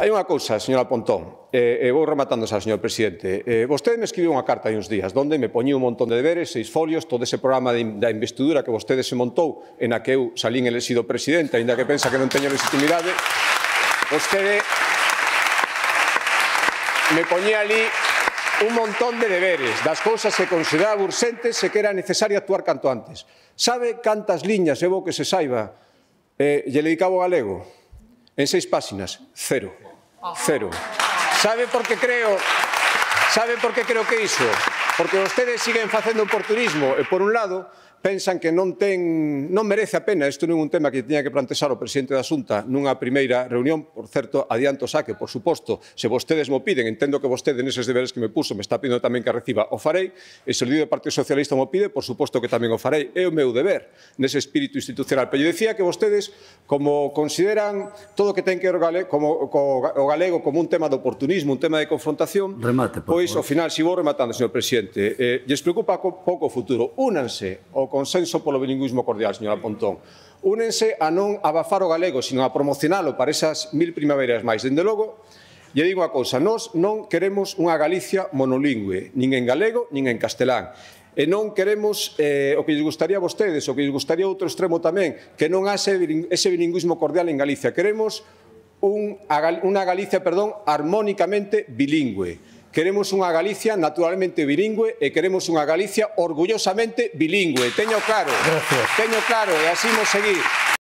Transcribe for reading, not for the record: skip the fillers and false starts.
Hai unha cousa, señora Pontón, vou rematando xa, señor presidente. Vostede me escribiu unha carta hai uns días onde me poñía un montón de deberes, 6 folios, todo ese programa da investidura que vostede se montou e na que eu salín elexido presidente, aínda que pensa que non teño legitimidade. Vostede me poñía ali un montón de deberes, das cousas que consideraba urxentes e que era necesario actuar canto antes. Sabe cantas liñas, é bo que se saiba, lle dedicaba o galego? En 6 páxinas, 0. Sabe por que creo que iso? Porque vostedes siguen facendo oportunismo e, por un lado, pensan que non merece a pena. Isto non é un tema que tiña que plantexar o presidente da Xunta nunha primeira reunión. Por certo, adianto xa que, por suposto, se vostedes mo piden, entendo que vostede neses deberes que me puso me está pedindo tamén que reciba, o farei, e se o líder do Partido Socialista mo pide, por suposto que tamén o farei. É o meu deber nese espírito institucional. Pero eu dicía que vostedes, como consideran todo o que ten que ver o galego como un tema de oportunismo, un tema de confrontación, pois, ao final, si vou rematando, señor presidente, lles preocupa pouco o futuro. Únanse ao consenso polo bilingüismo cordial, señora Pontón. Únense a non abafar o galego, sino a promocionalo para esas 1000 primaveras máis. Dende logo, lle digo unha cousa, nós non queremos unha Galicia monolingüe, nin en galego, nin en castelán. E non queremos o que lles gustaría a vostedes, o que lles gustaría a outro extremo tamén, que non haxe ese bilingüismo cordial en Galicia. Queremos unha Galicia, armónicamente bilingüe. Queremos unha Galicia naturalmente bilingüe e queremos unha Galicia orgullosamente bilingüe. Teño claro, e así imos seguir.